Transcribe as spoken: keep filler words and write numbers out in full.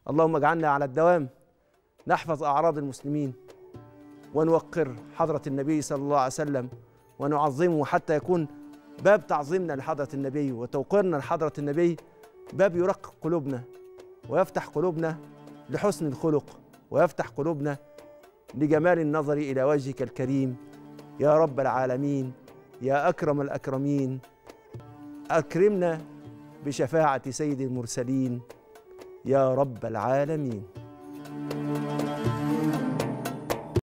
اللهم اجعلنا على الدوام نحفظ أعراض المسلمين ونوقر حضرة النبي صلى الله عليه وسلم ونعظمه، حتى يكون باب تعظيمنا لحضرة النبي وتوقيرنا لحضرة النبي باب يرقق قلوبنا ويفتح قلوبنا لحسن الخلق ويفتح قلوبنا لجمال النظر إلى وجهك الكريم يا رب العالمين يا أكرم الأكرمين. أكرمنا بشفاعة سيد المرسلين يا رب العالمين.